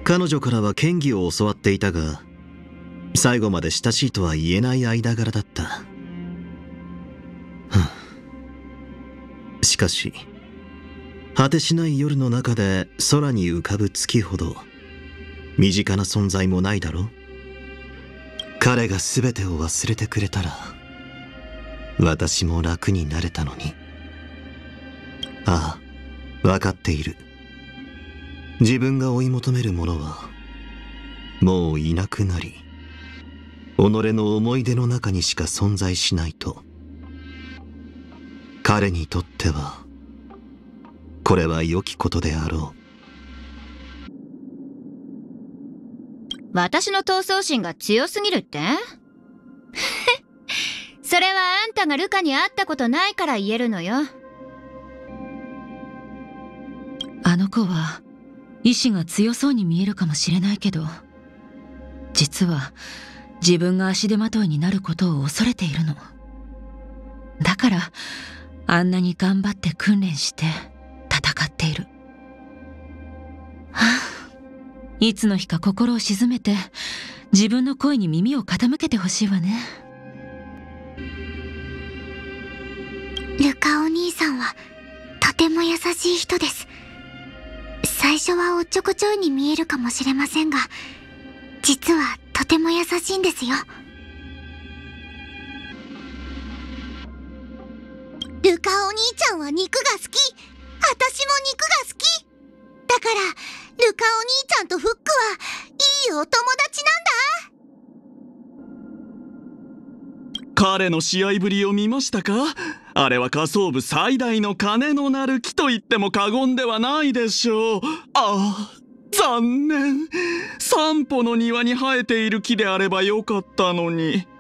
彼女からは剣技を教わっていたが、最後まで親しいとは言えない間柄だった。しかし果てしない夜の中で空に浮かぶ月ほど身近な存在もないだろう。彼が全てを忘れてくれたら私も楽になれたのに。ああ、分かっている。自分が追い求めるものはもういなくなり、己の思い出の中にしか存在しないと。彼にとってはこれは良きことであろう。 私の闘争心が強すぎるってそれはあんたがルカに会ったことないから言えるのよ。 あの子は意志が強そうに見えるかもしれないけど、実は自分が足手まといになることを恐れているの。だからあんなに頑張って訓練して戦っている。いつの日か心を静めて自分の声に耳を傾けてほしいわね。 ルカお兄さんはとても優しい人です。最初はおっちょこちょいに見えるかもしれませんが、実はとても優しいんですよ。 ルカお兄ちゃんは肉が好き。私も肉が好き。だからルカお兄ちゃんとフックはいいお友達なんだ。 彼の試合ぶりを見ましたか？あれは下層部最大の金のなる木と言っても過言ではないでしょう。ああ、残念。散歩の庭に生えている木であればよかったのに。